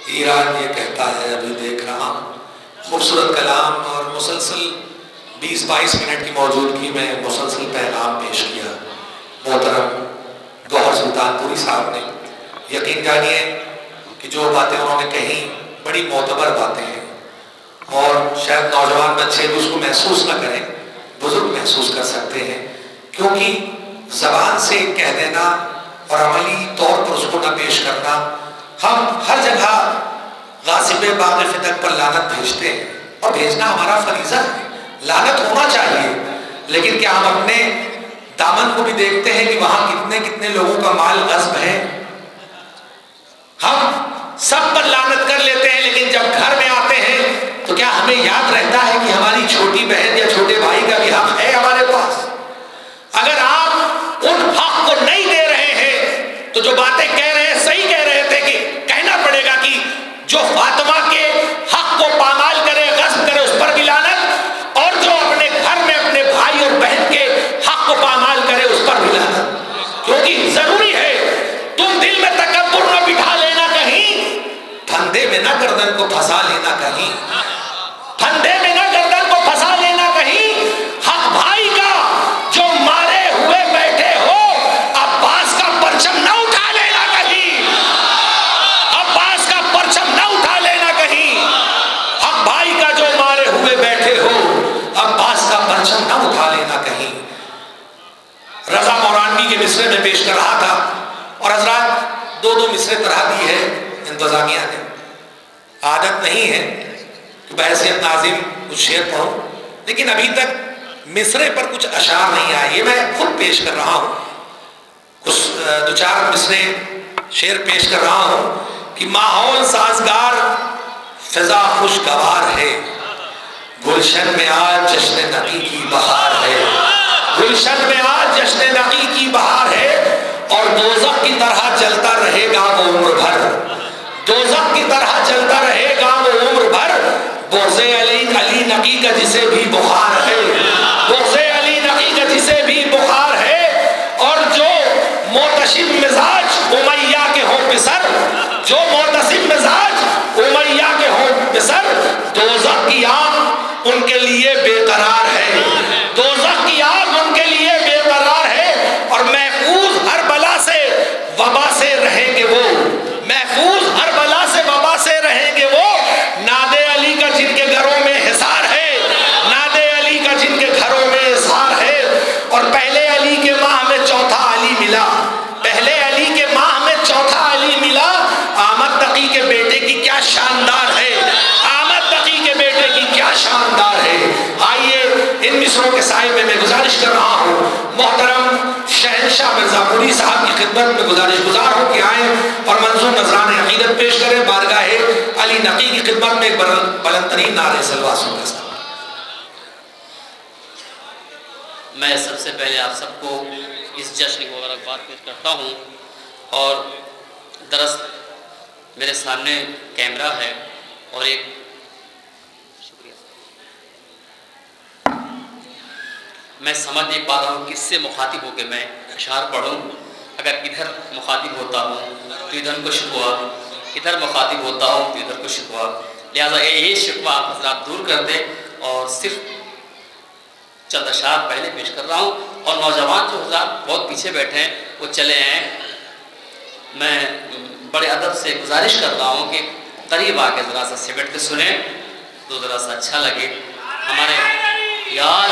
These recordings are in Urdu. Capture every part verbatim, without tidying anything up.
ایران یہ کہتا ہے، ابھی دیکھ رہا ہوں خوبصورت کلام اور مسلسل بیس بائیس منٹ کی موجودگی میں مسلسل پیغام پیش کیا محترم گوہر سلطان پوری صاحب نے. یقین جانیے کہ جو باتیں انہوں نے کہیں بڑی معتبر باتیں ہیں، اور شاید نوجوان بچے بھی اس کو محسوس نہ کریں، بزرگ محسوس کر سکتے ہیں، کیونکہ زبان سے کہہ دینا اور عملی طور پر اس کو نہ پیش کرنا. ہم ہر جگہ غاصب باغ فتق پر لعنت بھیجتے ہیں، اور بھیجنا ہمارا فریضہ ہے، لعنت ہونا چاہیے، لیکن کیا ہم اپنے دامن کو بھی دیکھتے ہیں کہ وہاں کتنے کتنے لوگوں کا مال غصب ہے؟ ہم سب پر لعنت کر لیتے ہیں، لیکن جب گھر میں آتے ہیں تو کیا ہمیں یاد رہتا ہے کہ ہماری چھوٹی بہن یا چھوٹے بھائی کا بھی حق ہے ہمارے پاس؟ اگر آپ ان حق کو نہیں دے رہے ہیں تو جو باتیں کہہ رہے ہیں صحیح کہہ رہے تھے کہ کہنا پڑے گا کہ جو فاطمہ کے حق کو پامال کرے، غصب کرے، اس پر بھی لعنت، اور جو اپنے گھر میں اپنے بھائی اور بہن کے حق کو پامال کرے اس پر بھی لعنت. کیونکہ ضروری ہے تم دل میں تکبر نہ بٹھا لینا کہیں، پھندے میں نہ گردن کو پھنسا لینا کہیں، پھندے میں نہ گردن کو پھنسا لینا کہیں. حق بھائی کا جو مارے ہوئے بیٹھے ہو، عباس کا پرچم نہ اٹھا لینا کہیں، عباس کا پرچم نہ اٹھا لینا کہیں. حق بھائی کا جو مارے ہوئے بیٹھے ہو، عباس کا پرچم نہ اٹھا لینا کہیں. رضا مورانوی کے مصرے میں پیش کر رہا تھا، اور حضرات دو دو مصرے طرح دی ہے انتظامیہ نے. عادت نہیں ہے کہ بحیثیت ناظم کچھ شعر پڑھوں، لیکن ابھی تک مصرے پر کچھ اشعار نہیں آئے، یہ میں خود پیش کر رہا ہوں. کچھ دو چار مصرے شعر پیش کر رہا ہوں کہ ماحول سازگار فضا خوشگوار ہے، گلشن میں آج جشن نقی کی بہار ہے، گلشن میں آج جشن نقی کی بہار ہے. اور دوزخ کی طرح جلتا رہے گا وہ عمر بھر، دوزخ کی طرح جلتا رہے گا وہ عمر بھر. بغض علی علی نقی کا جسے بھی بخار ہے، بغض علی نقی کا جسے بھی بخار ہے. اور جو معتصم مزاج امیہ کے ہوں پسر، جو معتصم مزاج امیہ کے ہوں پسر، دوزخ کی آگ ان کے لیے بے قرار ہے، دوزخ کی آگ ان کے لیے بے قرار ہے. اور محفوظ ہر بلا سے وبا سے رہیں گے وہ، محفوظ ہر بلا سے وبا سے رہیں گے وہ. ناد علی کا جن کے گھروں میں حصار ہے، ناد علی کا جن کے گھروں میں حصار ہے. اور پہلے علی کے ماہ میں چوتھا علی ملا، پہلے علی کے ماہ میں چوتھا علی ملا. احمد تقی کے بیٹے کی کیا شاندار ہے، احمد تقی کے بیٹے کی کیا شاندار ہے. آئیے ان مصروں کے سائے میں میں گزارش کر رہا ہوں، محترم شہنشاہ مرزا پوری صاحب کی خدمت میں گزارش گزار ہو کہ آئیں اور منظور نذران عقیدت پیش کریں بارگاہ علی نقی کی خدمت میں ایک بلند ترین نعرہ سلوات کے ساتھ. میں سب سے پہلے آپ سب کو اس جشن کی مبارکباد پیش کرتا ہوں. اور دراصل میرے سامنے کیمرہ ہے اور ایک میں سمجھ نہیں پا رہا ہوں کس سے مخاطب ہو کے میں اشعار پڑھوں. اگر ادھر مخاطب ہوتا ہوں تو ادھر کو شکوہ، ادھر مخاطب ہوتا ہوں تو ادھر کو شکوہ. لہٰذا یہ شکوہ آپ حضرات دور کر دیں، اور صرف چند اشعار پہلے پیش کر رہا ہوں. اور نوجوان جو حضرات بہت پیچھے بیٹھے ہیں وہ چلے ہیں. میں بڑے ادب سے گزارش کر رہا ہوں کہ قریب آ کے ذرا سا سمٹ کے سنیں تو ذرا سا اچھا لگے. ہمارے یار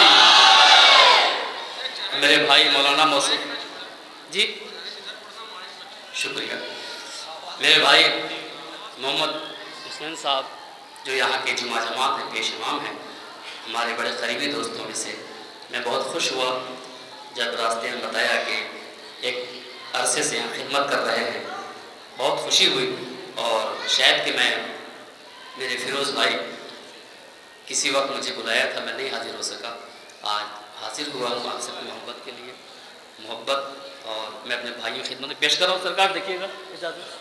میرے بھائی مولانا محسن جی، شکریہ. میرے بھائی محمد حسین صاحب جو یہاں کے جمعہ جماعت ہیں، پیش امام ہیں، ہمارے بڑے قریبی دوستوں میں سے. میں بہت خوش ہوا جب راستے میں بتایا کہ ایک عرصے سے یہاں خدمت کر رہے ہیں، بہت خوشی ہوئی. اور شاید کہ میں میرے فیروز بھائی کسی وقت مجھے بلایا تھا، میں نہیں حاضر ہو سکا، آج حاضر ہوا ہوں آپ سب کی محبت کے لیے. محبت اور میں اپنے بھائیوں کی خدمت میں پیش کر رہا ہوں. سرکار دیکھیے گا اجازت.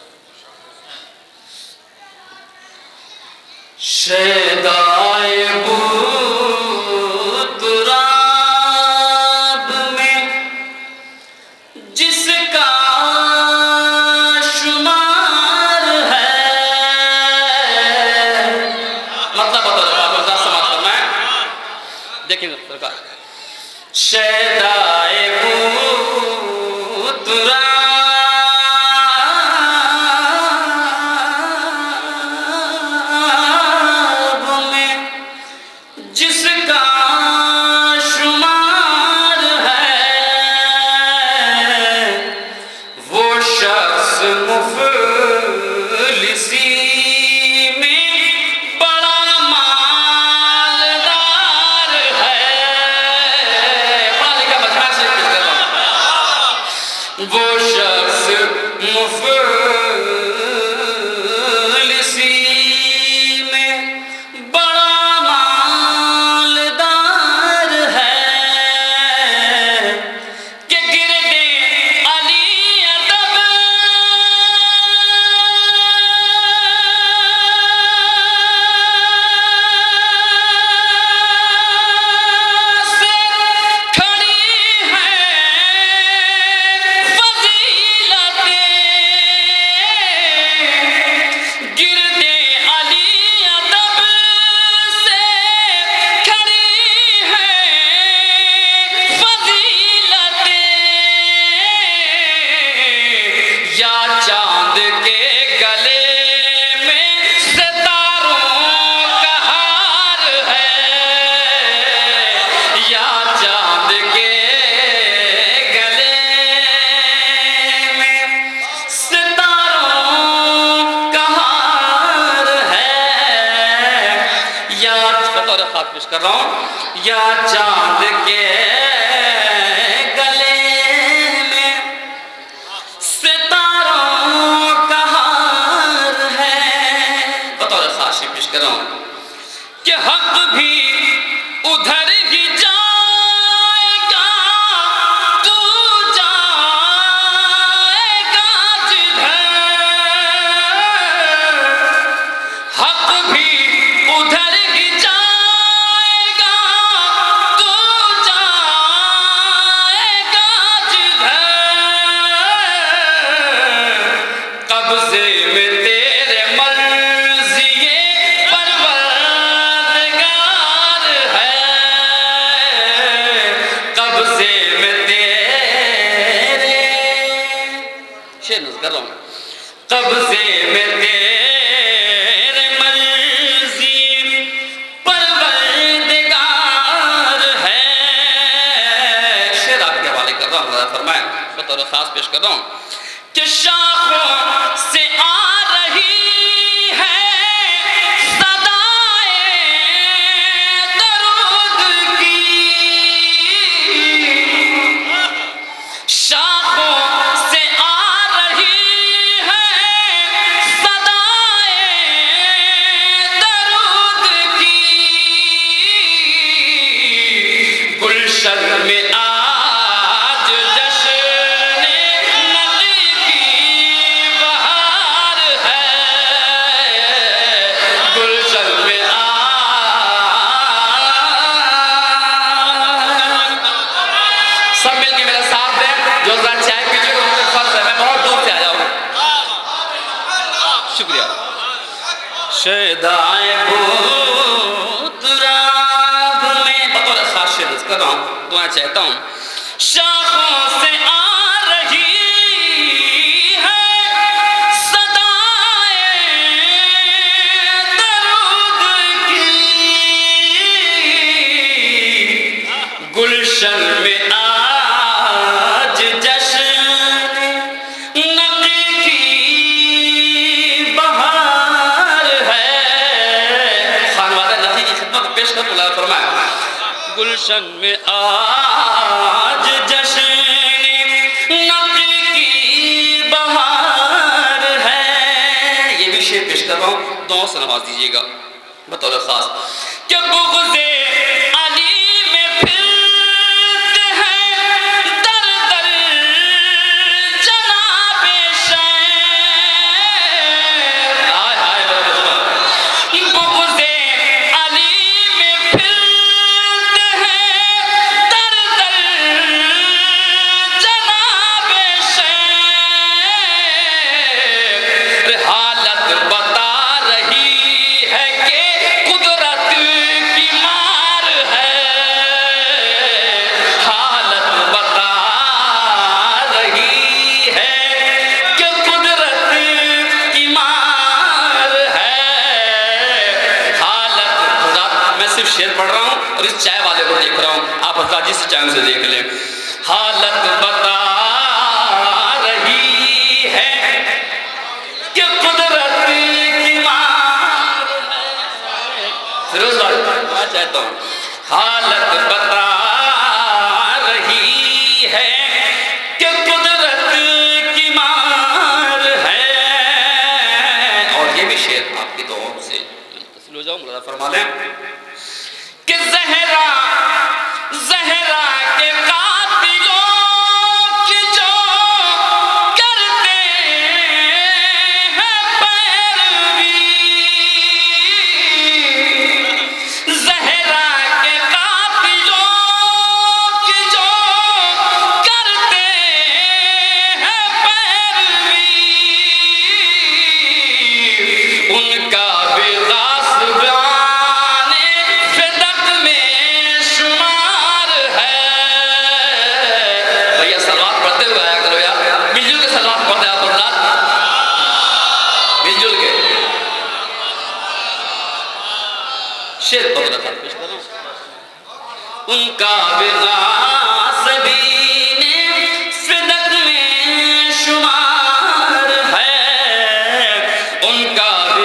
شیدائے تراب میں جس کا شمار ہے، لیکن سرکار شیدائے بوتراب میں جس کا شمار ہے وہ شخص مفلسی وہ شخص مفلسی میں بڑا مالدار ہے کہ گرد علی ادب سے کھڑی ہے چاند کے گلے میں ستاروں کا ہار ہے یا چاند کے گلے میں ستاروں کا ہار ہے یا بطور خاص پیش کر رہا ہوں یا چاند کے کہ حق بھی ادھر ہی جائے گا تو جائے گا جدھر حق بھی ادھر ہی جائے گا تو جائے گا جدھر قبضے میں تیرے مرضیے قبضے میں تیرے مرضی پروردگار ہے شعر آپ کے حوالے کر رہا ہوں ذرا فرمائیں بطور خاص پیش کر رہا ہوں کہ شاخوں سے آ رہی ہے صدائے درود کی شاخوں سے آ میں آج جشن نقی کی بہار ہے گلشن میں آج سب مل کے میرا ساتھ دیں جو ذرا چائے پیچھے کو مجھے فرض ہے میں بہت دور سے آیا ہوں شکریہ شیدائے بوتراب میں بطور خاص شعر کر رہا ہوں دعا چاہتا ہوں شاخوں سے آ رہی ہے صدائے درود کی گلشن میں آج جشن نقی کی بہار ہے خانوادہ نقی کی خدمت پیش کر بلا فرمائے گلشن میں آج جشن نقی کی بہار ہے یہ بھی شعر پیش کر رہا ہوں دعاؤں سے نواز دیجیے گا بطور خاص کہ بغض علی میں پھرتے ہیں در در جناب شیر آئے آئے بغض علی میں پھرتے ہیں در در جناب شیر حالت بتا رہی ہے کہ قدرت کی مار اور اس چائے والے کو دیکھ رہا ہوں، آپ حضرات جس چائے سے دیکھ لیں، حالت بتا رہی ہے کہ قدرت کی مار ہے. فیروز بھائی میں چاہتا ہوں، حالت بتا رہی ہے کہ قدرت کی مار ہے. اور یہ بھی شعر آپ کی دعاؤں سے تسلیم ہو جاؤ، مولانا فرما لیں کہ زہرا زہرا کے قاتلوں کی جو کرتے ہیں پیروی، زہرا کے قاتلوں کی جو کرتے ہیں پیروی، ان کا بھی غاصبان فدق میں شمار ہے. بھیا سلوات پڑھتے ہوئے آیا کرو یار، مل جل کے سلوات پڑھتے آپ حضرات، مل جل کے شعر پڑھ رہا پیش کرو. ان کا بھی غاصبین فدق میں شمار ہے، ان کا بھی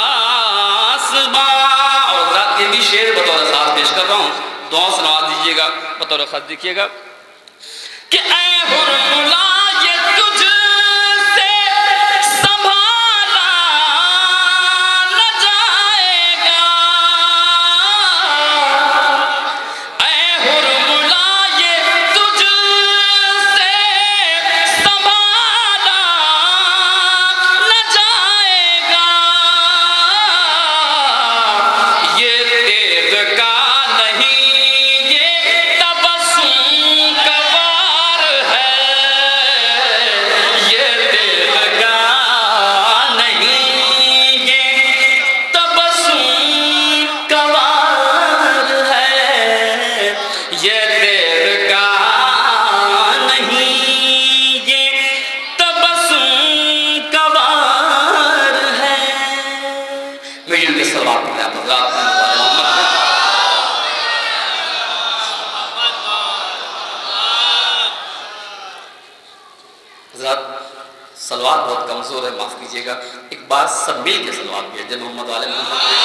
غاصبان. اور ذات یہ بھی شعر بطور خاص پیش کر رہا ہوں، دعاؤں سے نواز دیجیے گا، بطور خط دیکھیے گا کہ اے حرملا یہ تجھ سے سنبھالا نہ جائے گا، اے حرملا یہ تجھ سے سنبھالا نہ جائے گا، یہ تیغ کا نہیں یہ تبسم کا وار ہے، یہ تیغ کا نہیں یہ تبسم کا وار ہے، یہ تیغ کا نہیں یہ تبسم کا وار ہے. میل کے سوال پڑھیں آپ حضرات نے حضرات. سلوات بہت کمزور ہے، معاف کیجئے گا، ایک بات سب مل کے سلوات بھی ہے جب محمد والے محمد پہ.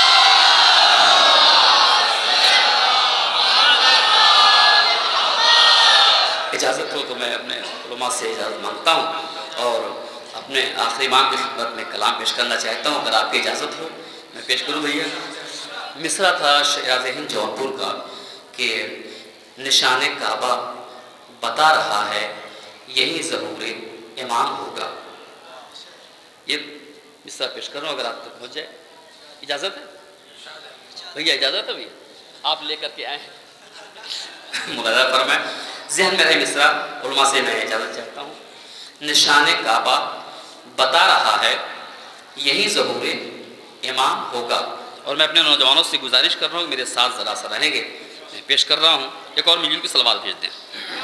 اجازت ہو تو میں اپنے علماء سے اجازت مانگتا ہوں اور اپنے آخری امام کی خدمت میں کلام پیش کرنا چاہتا ہوں، اگر آپ کی اجازت ہو میں پیش کروں. بھیا مصرع تھا شیراز ہند جون پور کا کہ نشان کعبہ بتا رہا ہے یہی ظہور امام ہوگا. یہ مصرع پیش کر رہا ہوں، اگر آپ تک پہنچ جائے. اجازت ہے بھیا؟ اجازت ہے بھیا؟ آپ لے کر کے آئے ہیں. مغرر فرمائے ذہن میں رہے مصرع، علماء سے میں اجازت چاہتا ہوں. نشان کعبہ بتا رہا ہے یہی ظہور امام ہوگا. اور میں اپنے نوجوانوں سے گزارش کر رہا ہوں کہ میرے ساتھ ذرا سا رہیں گے. میں پیش کر رہا ہوں، ایک اور مل کی سلوات بھیج دیں.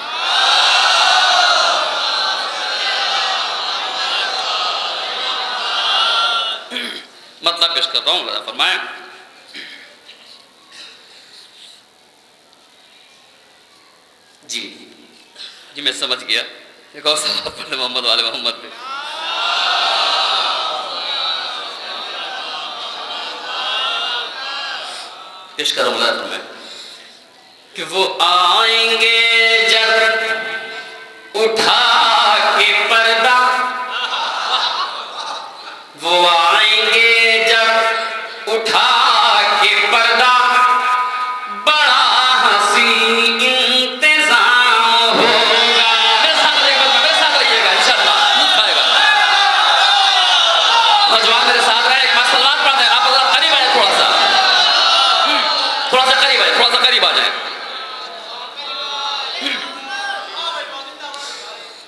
مطلب پیش کر رہا ہوں، ذرا فرمائیں. جی جی میں سمجھ گیا. ایک اور سلوات پڑھیں محمد والے محمد پہ. پیش کروں گا تمہیں کہ وہ آئیں گے جب اٹھا کے پردہ، وہ آئیں گے جب اٹھا کے پردہ، بڑا حسین انتظام ہوگا. میرے ساتھ رہیے گا، میرے ساتھ رہیے گا انشاءاللہ نہیں کھائے گا. نوجوان میرے ساتھ رہے، ایک بار سلوات پڑھتے ہیں. آپ حضرات قریب آئے، تھوڑا سا تھوڑا سا قریب آئے، تھوڑا سا قریب آ جائیں.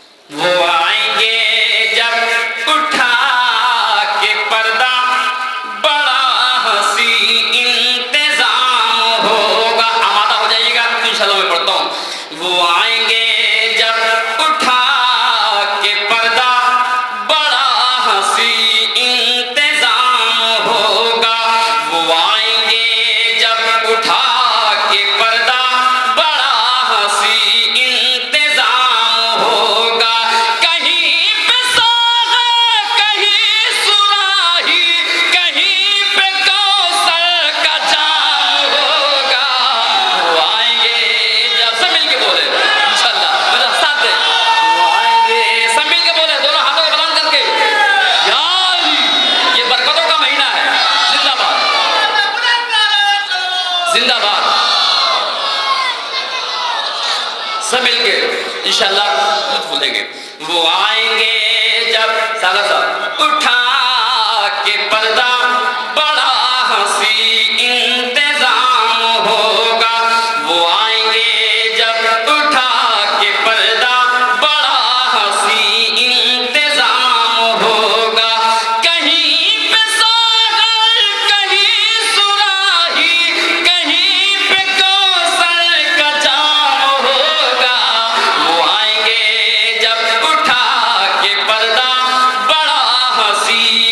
انشاءاللہ لطف لیں گے. وہ آئیں گے جب سالہ صاحب اٹھا کے پردہ بڑا ہنسی انتظام ہوگا. وہ آئیں گے جب اٹھا کے پردہ بڑا ہنسی انتظام ہوگا. کہیں پہ ساغر کہیں سراہی کہیں پہ کوثر کا جام ہوگا. وہ آئیں گے جب اٹھا کے پردہ بڑا ہنسی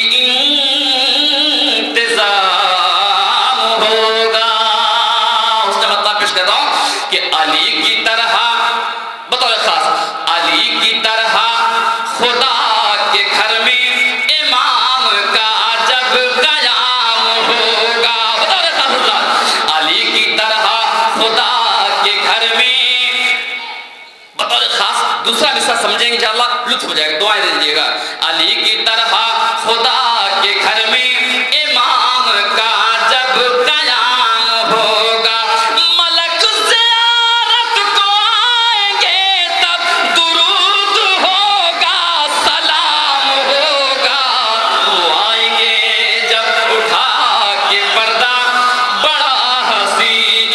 انتظام ہوگا. اس نے مطلب پیش کرتا ہوں کہ علی کی طرح بطور خاص علی کی طرح خدا کے گھر میں امام کا جب قیام ہوگا. بطور خاص علی کی طرح خدا کے گھر میں بطور خاص دوسرا حصہ سمجھیں گے انشاءاللہ لطف ہو جائے گا. دعائیں دے دیجیے گا. علی کی طرح خدا کے گھر میں امام کا جب قیام ہوگا. ملک زیارت کو آئیں گے تب درود ہوگا سلام ہوگا. وہ آئیں گے جب اٹھا کے پردہ بڑا ہنسی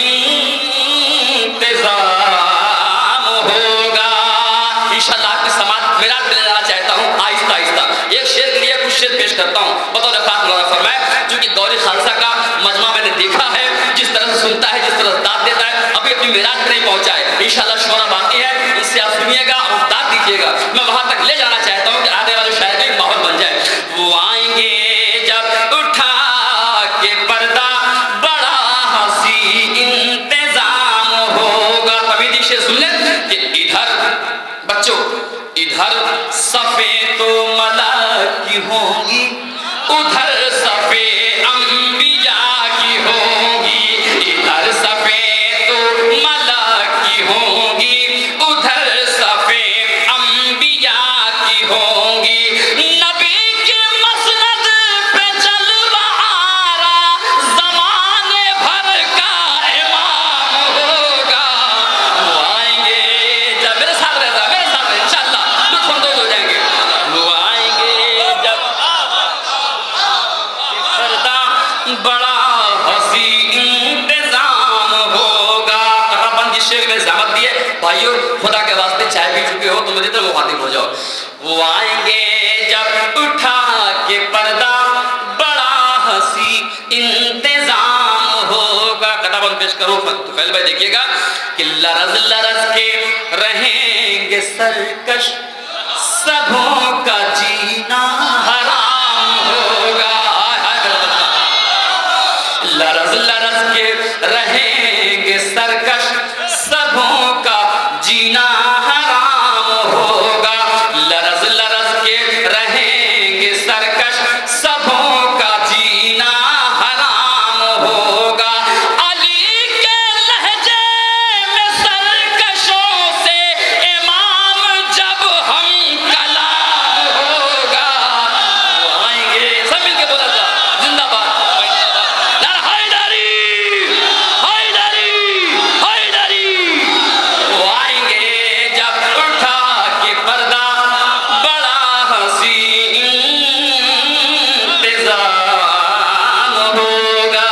انتظام ہوگا. انشاءاللہ آپ کی سماعت میرا دل لینا چاہتا ہوں آہستہ آہستہ. ایک شعر کے لیے کچھ شعر پیش کرتا ہوں بطور خاص مولانا فرمائے. چونکہ دور خالصہ کا مجمع میں نے دیکھا ہے جس طرح سے سنتا ہے جس طرح سے داد دیتا ہے ابھی اپنی معراج پہ نہیں پہنچا ہے. انشاءاللہ شعرا باقی ہے اس سے آپ سنیے گا اور داد دیجیے گا. میں وہاں تک لے جانا چاہتا ہوں کہ آنے والے شاعر کا ایک ماحول بن جائے. وہ آئیں گے جب اٹھا کے پردہ بڑا ہنسی انتظام ہوگا. طویل شعر سن لیں کہ ادھر بچوں ادھر صفیں تو ملائک کی ہوں گی ادھر صفیں انبیاء کی ہوں گی. ادھر صفیں تو ملائک کی ہوں گی ادھر صفیں انبیاء کی ہوں گی. نبی کے مسند پہ جلوہ آرا زمانے بھر کا امام ہوگا. وہ آئیں گے جب میرے ساتھ رہتا میرے ساتھ رہتا انشاءاللہ لطف اندوز ہو جائیں گے. وہ آئیں گے جب پردہ بڑا ہنسی انتظام ہوگا. قرآن جس شعر میں زحمت دی ہے بھائیو خدا کے واسطے چائے پی چکے ہو تو میری طرح مخاطب ہو جاؤ. وہ آئیں گے جب اٹھا کے پردہ بڑا ہنسی انتظام ہوگا. کتابن پیش کرو تو پہلے بھائی دیکھیے گا کہ لرز لرز کے رہیں گے سرکش سبوں کا جینا حرام ہوگا. لرز لرز کے رہیں گے سرکش سبوں کا جینا حرام ہوگا. لرز لرز کے رہیں گے سرکش سبوں کا جینا حرام ہوگا. علی کے لہجے میں سرکشوں سے امام جب ہم کلام ہوگا. وہ آئیں گے سب مل کے بولا تھا زندہ باد نعرہ حیدری حیدری حیدری. وہ آئیں گے جب اٹھا کے پردہ بڑا ہنسی انتظام ہوگا.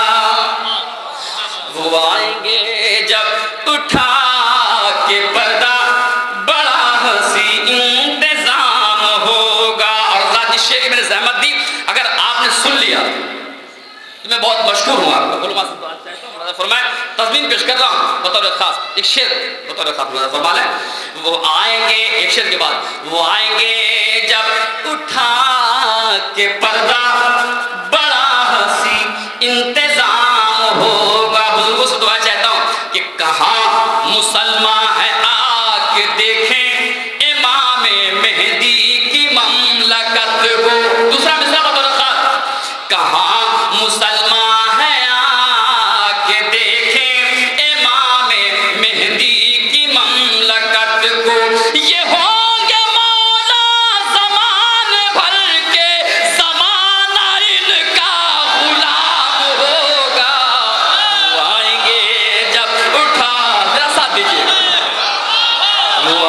وہ آئیں گے جب اٹھا کے پردہ بڑا ہنسی انتظام ہوگا. اور ذات شعر کی میں نے زحمت دی اگر آپ نے سن لیا تو میں بہت مشکور ہوں. آپ کو علماء سے دعا چاہتا ہوں مولانا فرمائے تضمین پیش کر رہا ہوں بطور خاص ایک شعر بطور خاص مولانا فرما لیں. وہ آئیں گے ایک شعر کے بعد وہ آئیں گے جب اٹھا کے پردہ بڑا ہنسی انتظام ہوگا. بزرگوں سے دعا چاہتا ہوں کہ کہاں مسلمان ہے آ کے دیکھیں امام مہدی کی مملکت کو. دوسرا مصرع بطور خاص کہاں مسلمان ہے آ کے دیکھیں امام مہدی کی مملکت کو. یہ ہوں گے مولا زمان بھر کے زمانہ ان کا غلام ہوگا. وہ آئیں گے جب اٹھا میرا ساتھ دیجیے. وہ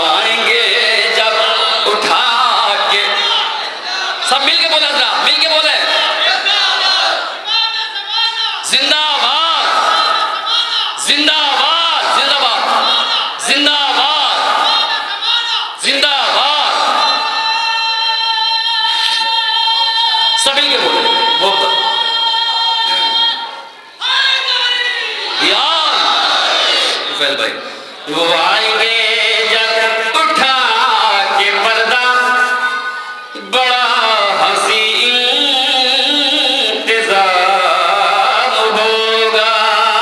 زندہ باد زندہ باد زندہ باد زندہ باد زندہ باد سبھی کے بولے محبت یار فیل بھائی وہ آئیں گے جب اٹھا کے پردہ بڑا ہنسی انتظار ہوگا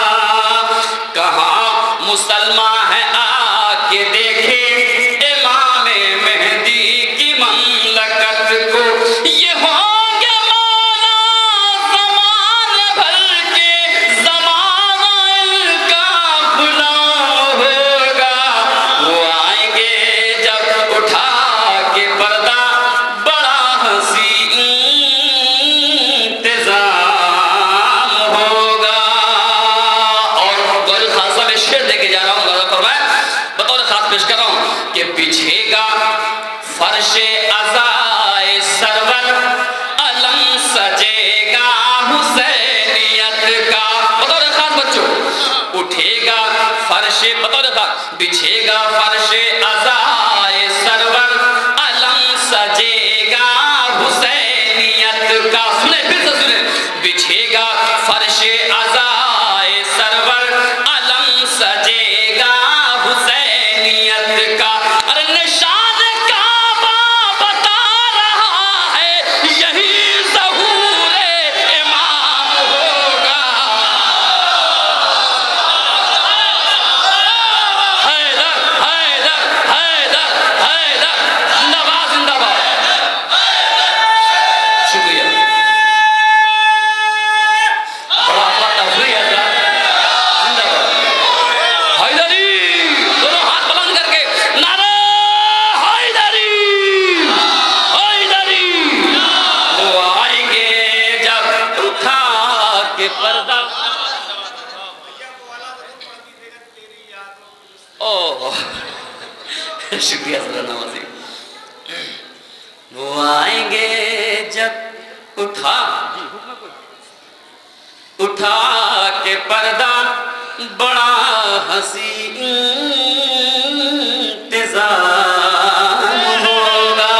کہاں مسلمان ہے آ کے دیکھے امام مہدی کی مملکت کو یہ ہوں گے مولا زمان بھر کے زمانہ ان کا غلام ہوگا وہ آئیں گے جب اٹھا کے پردہ بڑا ہنسی انتظام ہوگا اور بطور خاصہ میں شعر دے کے جا رہا ہوں غور فرمائیں بطور خاص پیش کر رہا ہوں کہ بچھے گا فرش عزائے سرور علم سجے گا حسینیت کا بطور خاص بچوں اٹھے گا فرش بطور خاص بچھے گا فرش عزائے سرور علم سجے گا حسینیت کا سنیں پھر سے سنیں بچھے گا فرش عزائے سرور علم سجے گا حسینیت کا ارے نشان کعبہ بتا رہا ہے یہی ظہور امام ہوگا حیدر حیدر حیدر حیدر زندہ باد زندہ باد شکریہ بڑا اپنا تفریح ہے حضرات زندہ باد حیدری دونوں ہاتھ بلند کر کے نعرہ حیدری حیدری وہ آئیں گے جب اٹھا کے پردہ اوہ شکریہ صلی اللہ علیہ وسلم وہ آئیں گے جب اٹھا اٹھا کے پردہ بڑا ہنسی انتظام ہوگا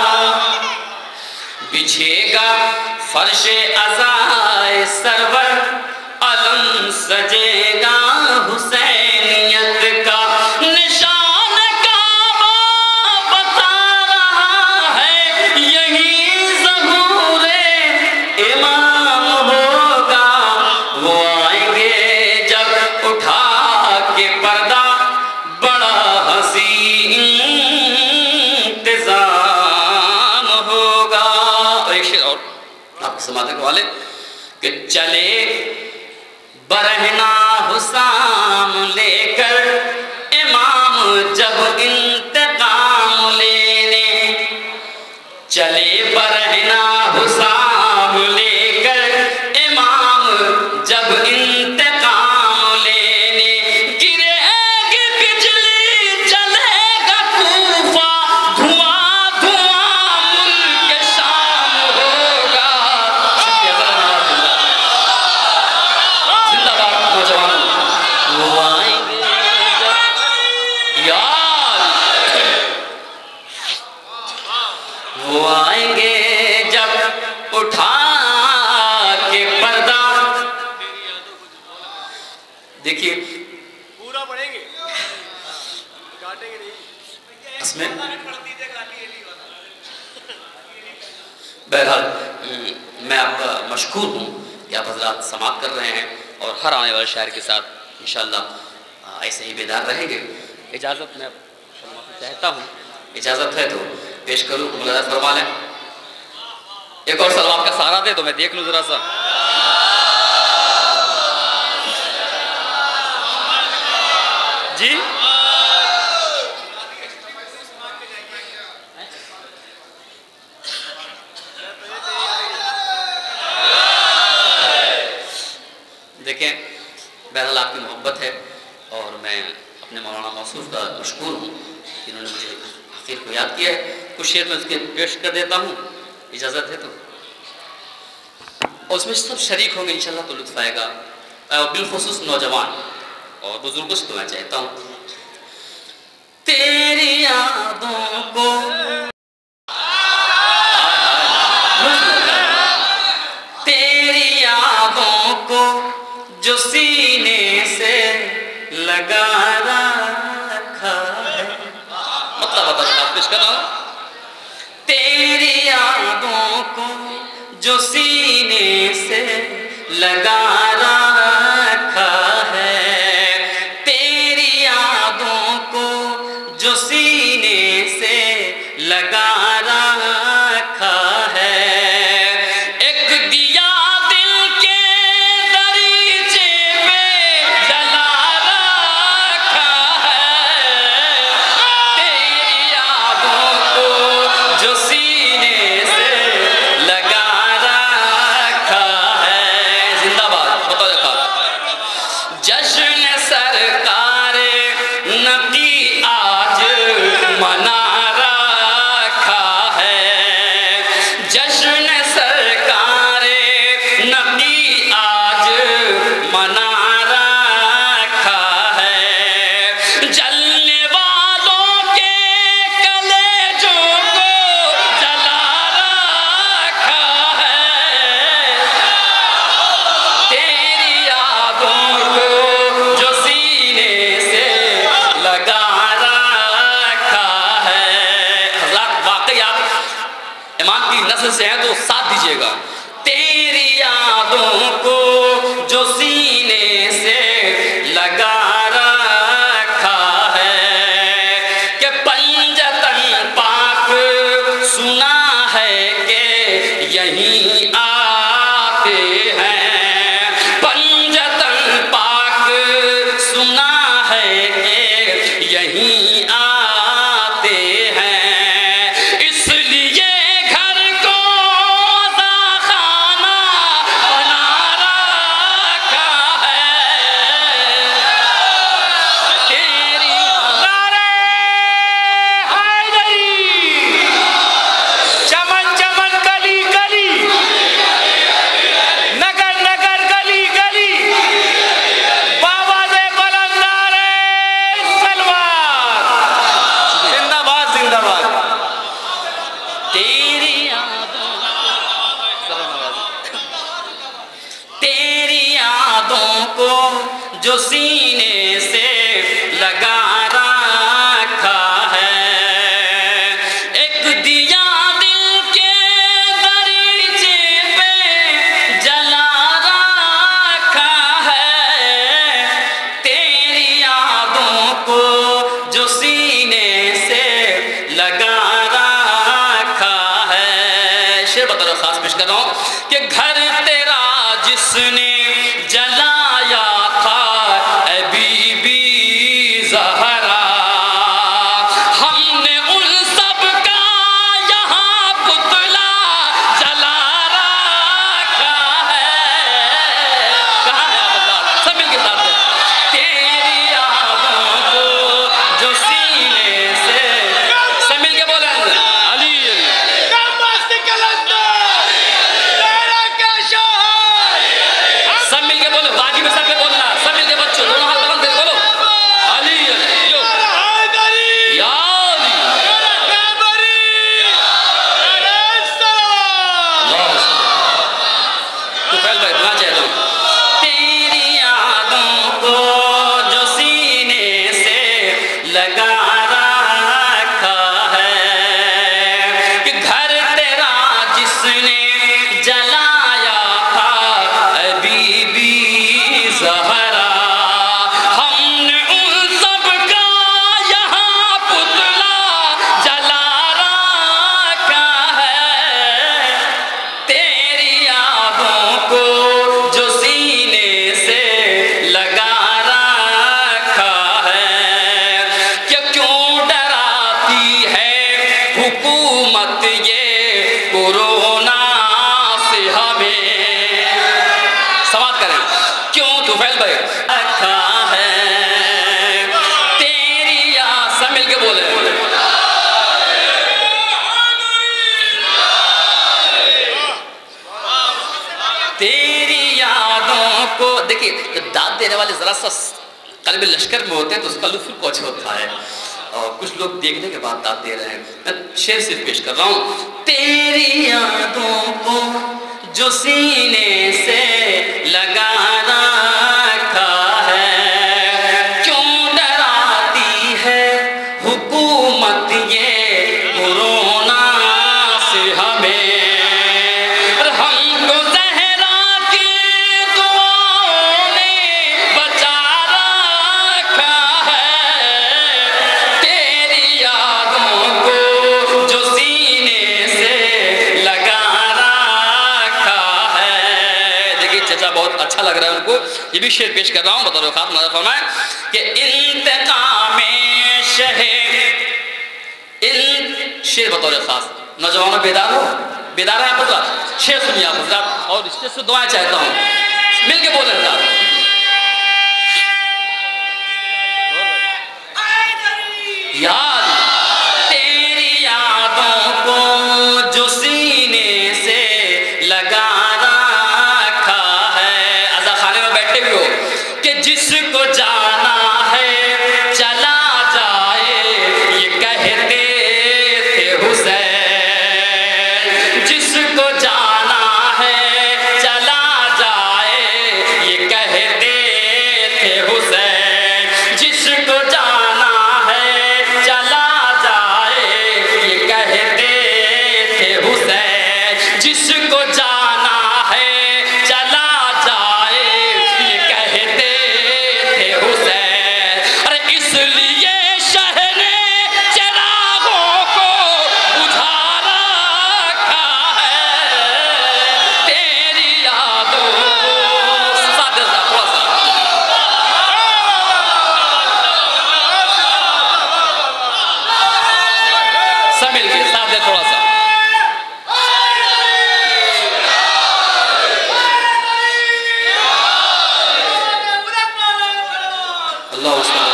بچھے گا فرش عزائے سرور علم سجے گا حسینیت کا نشان کعبہ بتا رہا ہے یہی ظہور امام ہوگا وہ آئیں گے جب اٹھا کے پردہ بڑا ہنسی انتظام ہوگا اور ایک شعر اور آپ کو سماعت کے والے کہ چلے برہنہ حسام لے کر امام جب انتقام لینے چلے برہنہ حسام لے کر امام جب انتقام لینے گرے گی بجلی جلے گا کوفہ دھواں دھواں ملک شام ہوگا شکریہ زندہ باد نوجوانوں وہ آئیں گے جب یار وہ آئیں گے جب اٹھا کے پردہ دیکھیے پورا پڑھیں گے کاٹیں گے نہیں اس میں بہرحال میں آپ کا مشکور ہوں کہ آپ حضرات سماعت کر رہے ہیں اور ہر آنے والے شاعر کے ساتھ انشاءاللہ ایسے ہی بیدار رہیں گے اجازت میں چاہتا ہوں اجازت ہے تو پیش کروں مولانا فرما لیں ایک اور سلام کا سہارا دے تو میں دیکھ لوں ذرا سا جی دیکھیں بہرحال آپ کی محبت ہے اور میں اپنے مولانا موصوف کا مشکور ہوں کہ انہوں نے مجھے حقیق کو یاد کیا ہے کچھ شعر میں اس کے پیش کر دیتا ہوں اجازت ہے تو اور اس میں سب شریک ہوں گے انشاءاللہ تو لطف آئے گا. بالخصوص نوجوان اور بزرگوں سے تو میں چاہتا ہوں تیری یادوں کو تیری یادوں کو جو سینے سے لگا رکھا ہے. مطلب بتا رہا پیش کر رہا ہوں. تیری یادوں کو جو سینے سے لگا رکھا ہے, تیری یادوں کو جو سینے سے لگا رکھا ہے. ایک دیا دل کے دریچے پہ جلا رکھا ہے, تیری یادوں کو جو سینے سے لگا رکھا ہے. زندہ باد. بتا دیکھا جشن سرکار نبی آج منا رکھا ہے, جشن سرکار نبی آج منا رکھا ہے. جلنے والوں کے کلیجوں کو جلا رکھا ہے, تیری یادوں کو جو سینے سے لگا رکھا ہے. حضرات واقعی آپ امام کی نسل سے ہیں تو ساتھ دیجئے گا. تیری یادوں کو جو سینے سے لگا رکھا ہے کہ پنجتن پاک سنا ہے کہ یہیں آتے ہیں, پنجتن پاک سنا ہے کہ یہیں آتے ہیں. اس لیے گھر کو خانہ بنا رکھا ہے, تیری چمن چمن گلی گلی نگر نگر گلی گلی بابا دے بلندار سلوار. زندہ باد زندہ باد. تیری یادوں تیری یادوں کو جو سینے سے لگا رکھا ہے, ایک دیا دل کے دریچے پہ جلا رکھا ہے, تیری یادوں کو جو سینے سے لگا رکھا ہے. شعر بتا رہا خاص پیش کر رہا ہوں کہ گھر تیرا جس نے جلایا تھا اے بی بی زہرا, ہم نے ان سب کا یہاں پتلا جلا رکھا ہے. کہاں ہے آپ اللہ سب مل کے ساتھ ہیں. تیری یادوں کو جو سینے سے سب مل کے بولیں علی علی مست کلندر تیرا کیا شوہر تیری یادوں کو. دیکھیے جب داد دینے والے ذرا سا قلب لشکر میں ہوتے ہیں تو اس کا لطف کچھ ہوتا ہے، اور کچھ لوگ دیکھنے کے بعد داد دے رہے ہیں. میں شعر صرف پیش کر رہا ہوں. تیری یادوں کو جو سینے سے لگا رکھا ہے، کیوں ڈراتی ہے حکومت یہ کورونا سے ہمیں. اور ہم کو زہرا کی دعاؤں نے بچا رکھا ہے. تیری یادوں کو جو سینے سے لگا رکھا ہے. دیکھیے چچا بہت اچھا لگ رہا ہے ان کو. یہ بھی شعر پیش کر رہا ہوں بطور خاص نظر فرمائیں کہ انتقام شہ ان شعر بطور خاص. نوجوانوں بیدار ہو، بیدار ہیں آپ شعر سنیے آپ حضرات، اور اس سے دعائیں چاہتا ہوں مل کے بولیں حضرات. یاد تیری یادوں کو جو سینے سے لگا رکھا ہے. عزا خانے میں بیٹھے بھی ہو کہ جس کو جانا ہے چلا جائے یہ کہتے تھے حسین. جس کو جانا ہے چلا جائے یہ کہتے تھے حسین. جس کو جانا ہے چلا جائے یہ کہتے تھے حسین. جس کو جانا ہے چلا جائے یہ کہتے تھے حسین. ارے اس لیے شہ نے چراغوں کو بجھا رکھا ہے. تیری یادوں کو ساتھ دے تھوڑا سا سب مل کے ساتھ دے تھوڑا سا. اللہ اس کا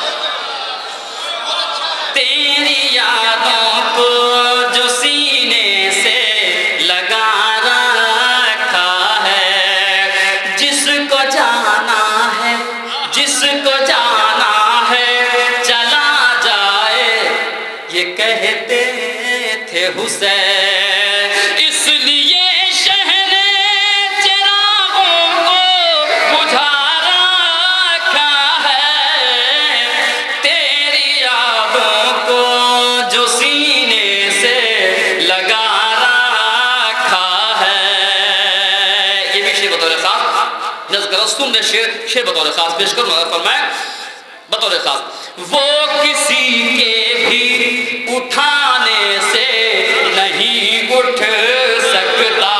تیری یادوں کو جو سینے سے لگا رکھا ہے. جس کو جانا ہے جس کو جانا ہے چلا جائے یہ کہتے تھے حسین. اس لیے شہر چراغوں کو بجھا رکھا ہے. تیری یادوں کو جو سینے سے لگا رکھا ہے. یہ بھی شعر بطور خاص نظر کرو سن دے. شعر شعر بطور خاص پیش کروں مگر فرمائیں بطور خاص. وہ کسی کے بھی اٹھانے سے نہیں اٹھ سکتا.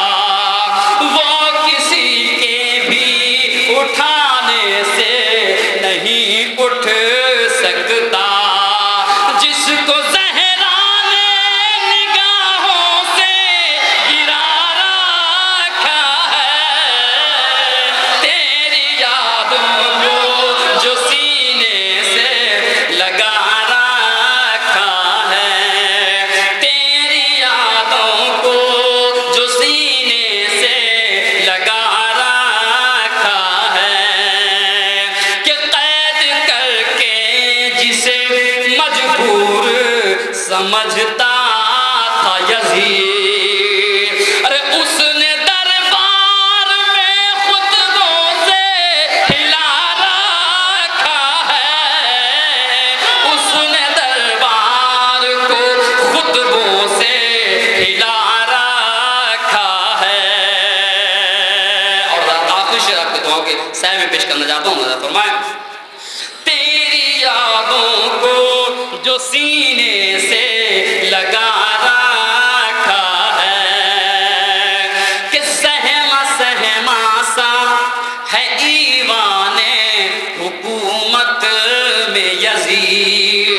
وہ کسی کے بھی اٹھانے سے نہیں اٹھ سکتا. جس کو زہرا نے نگاہوں سے گرا رکھا ہے. تیری یادوں کو جو سینے سے لگا رکھا ہے. تیری یادوں کو جو سینے سے لگا رکھا ہے. کہ قید کر کے جسے مجبور سمجھتا تھا یزید. ارے اس نے دربار میں خطبوں سے ہلا رکھا ہے. اس نے دربار کو خطبوں سے ہلا رکھا ہے. اور آخری شعر آپ کے دعاؤں کے سائے میں پیش کرنا چاہتا ہوں. نظر فرمائیں تیری یادوں کو جو سینے سے لگا رکھا ہے. کہ سہما سہما سا ہے ایوان حکومت میں یزید.